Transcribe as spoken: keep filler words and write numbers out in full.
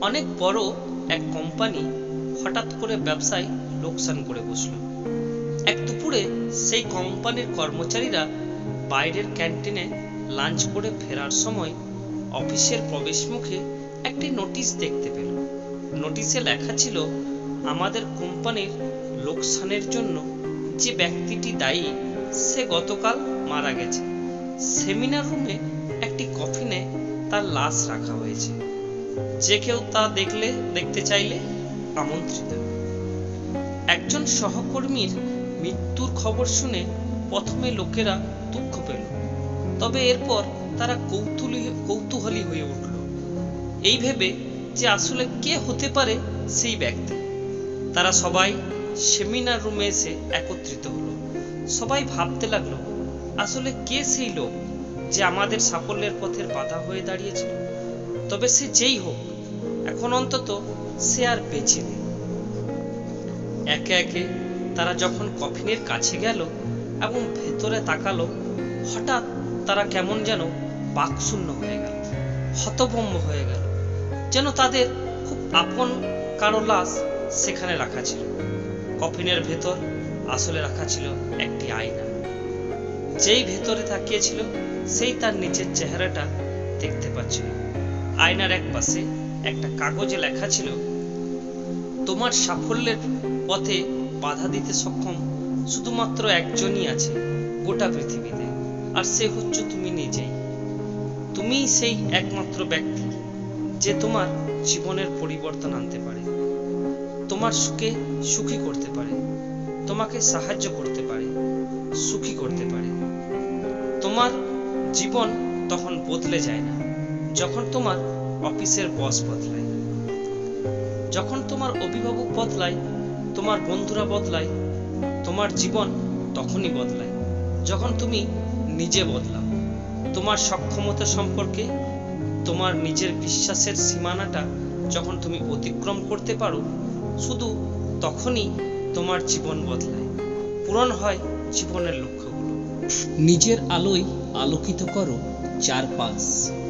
অনেক বড় এক কোম্পানি হঠাৎ করে ব্যবসায় লোকসান করে বসল। এক দুপুরে সেই কোম্পানির কর্মচারীরা বাইরের ক্যান্টিনে লাঞ্চ করে ফেরার সময় অফিসের প্রবেশমুখে একটি নোটিশ দেখতে পেল। নোটিশে লেখা ছিল, আমাদের কোম্পানির লোকসানের জন্য যে ব্যক্তিটি দায়ী সে গতকাল মারা গেছে। সেমিনার রুমে একটি কফিনে তার লাশ রাখা হয়েছে। যে কেউ তা দেখলে দেখতে চাইলে আমন্ত্রিত। একজন সহকর্মীর মৃত্যুর খবর শুনে প্রথমে লোকেরা দুঃখ পেল, তবে এরপর তারা কৌতূহলী কৌতূহলী হয়ে উঠল এই ভেবে যে আসলে কে হতে পারে সেই ব্যক্তি। তারা সবাই সেমিনার রুমে এসে একত্রিত হলো। সবাই ভাবতে লাগলো, আসলে কে সেই লোক যে আমাদের সাফল্যের পথের বাধা হয়ে দাঁড়িয়েছিল। তবে সে যেই হোক, এখন অন্তত সে আর বেঁচে নেই। একে একে তারা যখন কফিনের কাছে গেল এবং ভেতরে তাকালো, হঠাৎ তারা কেমন যেন বাকশূন্য হয়ে গেল, হতভম্ব হয়ে গেল, যেন তাদের খুব আপন কারো লাশ সেখানে রাখা ছিল। কফিনের ভেতর আসলে রাখা ছিল একটি আয়না। যেই ভেতরে তাকিয়েছিল সেই তার নিচের চেহারাটা দেখতে পাচ্ছিল। আয়নার এক পাশে একটা কাগজে লেখা ছিল, তোমার সাফল্যের পথে বাধা দিতে সক্ষম শুধুমাত্র একজনই আছে গোটা পৃথিবীতে, আর সে হচ্ছে তুমি নিজেই। তুমিই সেই একমাত্র ব্যক্তি যে তোমার জীবনের পরিবর্তন আনতে পারে, তোমার সুখে সুখী করতে পারে, তোমাকে সাহায্য করতে পারে, সুখী করতে পারে। তোমার জীবন তখন বদলে যায় না যখন তোমার অফিসের বস বদলায়, যখন তোমার অভিভাবক বদলায়, তোমার বন্ধুরা বদলায়। তোমার জীবন তখনই বদলায় যখন তুমি নিজে বদলাও। তোমার সক্ষমতা সম্পর্কে তোমার নিজের বিশ্বাসের সীমানাটা যখন তুমি অতিক্রম করতে পারো, শুধু তখনই তোমার জীবন বদলায়, পূরণ হয় জীবনের লক্ষ্যগুলো। নিজের আলোয় আলোকিত করো চারপাশ।